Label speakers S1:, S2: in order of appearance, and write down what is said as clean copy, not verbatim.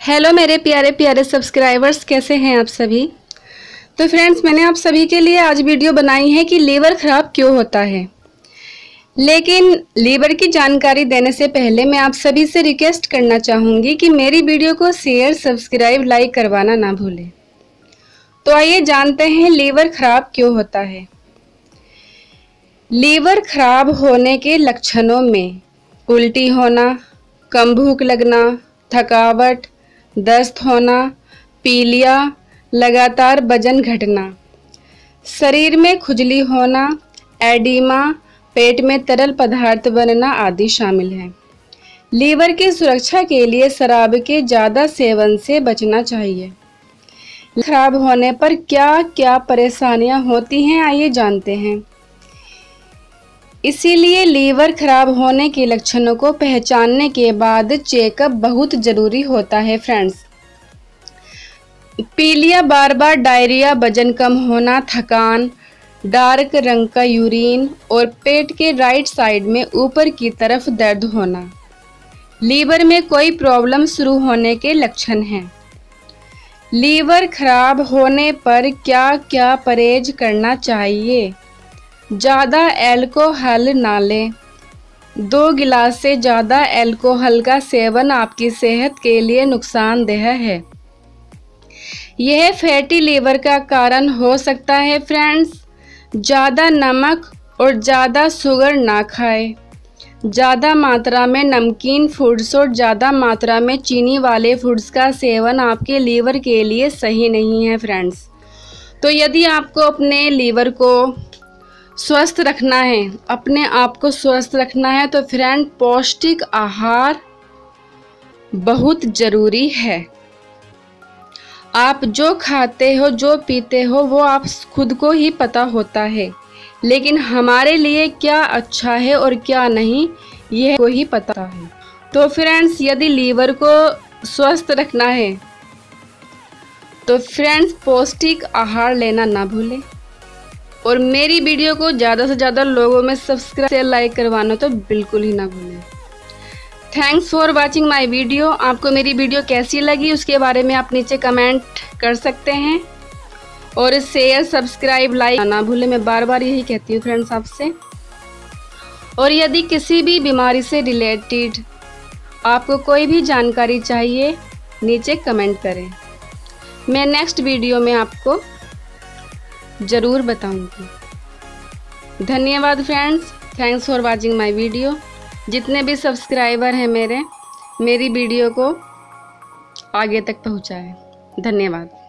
S1: Hello मेरे प्यारे प्यारे सब्सक्राइबर्स, कैसे हैं आप सभी। तो फ्रेंड्स, मैंने आप सभी के लिए आज वीडियो बनाई है कि लीवर ख़राब क्यों होता है। लेकिन लीवर की जानकारी देने से पहले मैं आप सभी से रिक्वेस्ट करना चाहूँगी कि मेरी वीडियो को शेयर, सब्सक्राइब, लाइक करवाना ना भूलें। तो आइए जानते हैं लीवर ख़राब क्यों होता है। लीवर ख़राब होने के लक्षणों में उल्टी होना, कम भूख लगना, थकावट, दस्त होना, पीलिया, लगातार वजन घटना, शरीर में खुजली होना, एडिमा, पेट में तरल पदार्थ बनना आदि शामिल है। लीवर की सुरक्षा के लिए शराब के ज़्यादा सेवन से बचना चाहिए। खराब होने पर क्या क्या परेशानियां होती हैं, आइए जानते हैं। इसीलिए लीवर खराब होने के लक्षणों को पहचानने के बाद चेकअप बहुत ज़रूरी होता है फ्रेंड्स। पीलिया, बार बार डायरिया, वजन कम होना, थकान, डार्क रंग का यूरिन और पेट के राइट साइड में ऊपर की तरफ दर्द होना लीवर में कोई प्रॉब्लम शुरू होने के लक्षण हैं। लीवर खराब होने पर क्या क्या परहेज करना चाहिए। ज़्यादा अल्कोहल ना लें। 2 गिलास से ज़्यादा अल्कोहल का सेवन आपकी सेहत के लिए नुकसानदेह है। यह फैटी लीवर का कारण हो सकता है फ्रेंड्स। ज़्यादा नमक और ज़्यादा शुगर ना खाएं। ज़्यादा मात्रा में नमकीन फूड्स और ज़्यादा मात्रा में चीनी वाले फूड्स का सेवन आपके लीवर के लिए सही नहीं है फ्रेंड्स। तो यदि आपको अपने लीवर को स्वस्थ रखना है, अपने आप को स्वस्थ रखना है, तो फ्रेंड पौष्टिक आहार बहुत ज़रूरी है। आप जो खाते हो, जो पीते हो, वो आप खुद को ही पता होता है, लेकिन हमारे लिए क्या अच्छा है और क्या नहीं, यह को ही पता है। तो फ्रेंड्स, यदि लीवर को स्वस्थ रखना है तो फ्रेंड्स पौष्टिक आहार लेना ना भूलें और मेरी वीडियो को ज़्यादा से ज़्यादा लोगों में सब्सक्राइब से लाइक करवाना तो बिल्कुल ही ना भूलें। Thanks for watching my video. आपको मेरी वीडियो कैसी लगी उसके बारे में आप नीचे कमेंट कर सकते हैं और शेयर, सब्सक्राइब, लाइक ना भूलें। मैं बार बार यही कहती हूँ फ्रेंड्स आपसे। और यदि किसी भी बीमारी से रिलेटेड आपको कोई भी जानकारी चाहिए, नीचे कमेंट करें। मैं नेक्स्ट वीडियो में आपको ज़रूर बताऊंगी। धन्यवाद friends. Thanks for watching my video. जितने भी सब्सक्राइबर हैं मेरी वीडियो को आगे तक पहुंचाएं। धन्यवाद।